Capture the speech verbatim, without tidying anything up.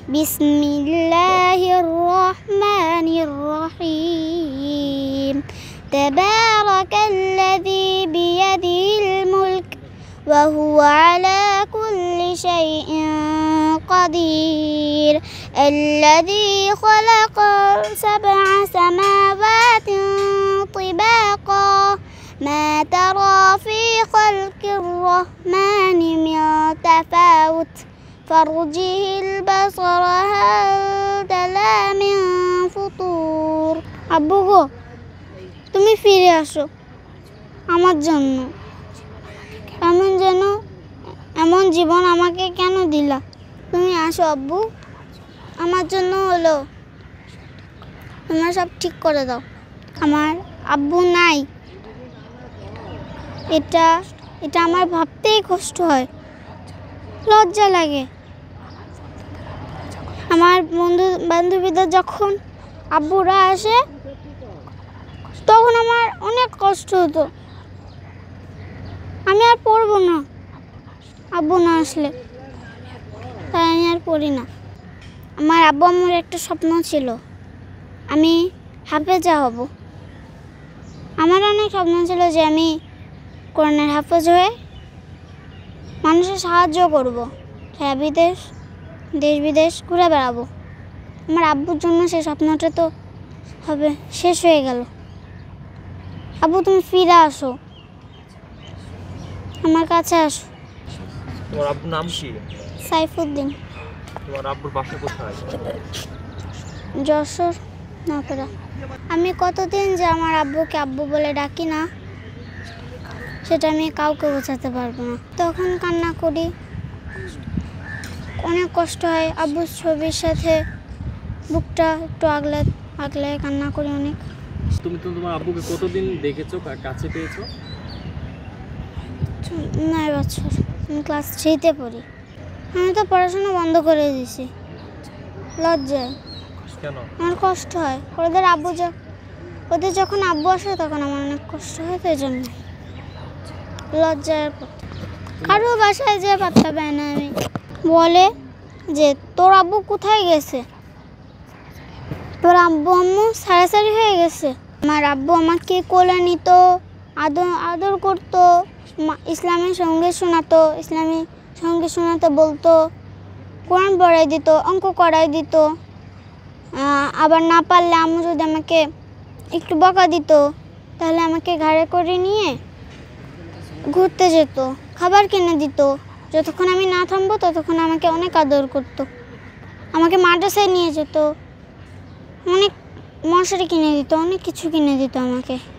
বিসমিল্লাহির রহমানির রহিম তাবারাকাল্লাযী বিয়াদিহিল মুলক ওয়া হুয়া আলা কুল্লি শাইইন কাদির আল্লাযী খালাকা সাবআ সামাওয়াতিন তিবাকা মা তারা ফি খালকির রহমানি মিন তাফাউত ফারজিহিল বাসারা হাল তারা মিন ফুতুর। আব্বু গো, তুমি ফিরে আসো আমার জন্য। এমন যেন এমন জীবন আমাকে কেন দিলা? তুমি আসো আব্বু, আমার জন্য হলো। তোমরা সব ঠিক করে দাও। আমার আব্বু নাই, এটা এটা আমার ভাবতেই কষ্ট হয়, লজ্জা লাগে। আমার বন্ধু বান্ধবীদের যখন আব্বুরা আসে তখন আমার অনেক কষ্ট হতো। আমি আর পড়বো না আব্বু না আসলে, তাই আমি আর পড়ি না। আমার আব্বু আম্মুর একটা স্বপ্ন ছিল, আমি হাফেজা হব। আমার অনেক স্বপ্ন ছিল যে আমি কোরআনের হাফেজ হয়ে মানুষের সাহায্য করব, হ্যাঁ বিদেশ দেশ বিদেশ ঘুরে বেড়াবো। আমার আব্বুর জন্য সেই স্বপ্নটা তো হবে শেষ হয়ে গেল। আব্বু তুমি ফিরে আসো, আমার কাছে আসো। তোমার আব্বুর নাম কি? সাইফুদ্দিন। তোমার আব্বুর বাসা কোথায়? যশোর নকরা। আমি কতদিন যে আমার আব্বুকে আব্বু বলে ডাকি না, সেটা আমি কাউকে বোঝাতে পারবো না। তখন কান্না করি, অনেক কষ্ট হয়। আব্বুর ছবির সাথে বুকটা একটু আগলে আগলে কান্না করি অনেক। তুমি তো তোমার আব্বুকে কতদিন দেখেছো, কাছে পেয়েছো? নয় বছর। আমি ক্লাস থ্রিতে পড়ি। আমি তো পড়াশোনা বন্ধ করে দিয়েছি লজ্জায়। কেন? আমার কষ্ট হয়। ওদের আব্বু ওদের যখন আব্বু আসে তখন আমার অনেক কষ্ট হয়, তো এই জন্য লজ্জায় কারো বাসায় যেয়ে পাত্তা পায় না। আমি বলে যে তোর আব্বু কোথায় গেছে, তোর আব্বু আম্মু সারাসারি হয়ে গেছে। আমার আব্বু আমাকে কোলে নিত, আদর আদর করতো, ইসলামের সঙ্গীত শোনাতো, ইসলামী সঙ্গীত শোনাতে বলতো, কোরআন পড়াই দিত, অঙ্ক করাই দিত। আবার না পারলে আম্মু যদি আমাকে একটু বকা দিত তাহলে আমাকে ঘাড়ে করে নিয়ে ঘুরতে যেত, খাবার কিনে দিত। যতক্ষণ আমি না থামবো ততক্ষণ আমাকে অনেক আদর করতো। আমাকে মাদ্রাসায় নিয়ে যেত, অনেক মশারি কিনে দিত, অনেক কিছু কিনে দিত আমাকে।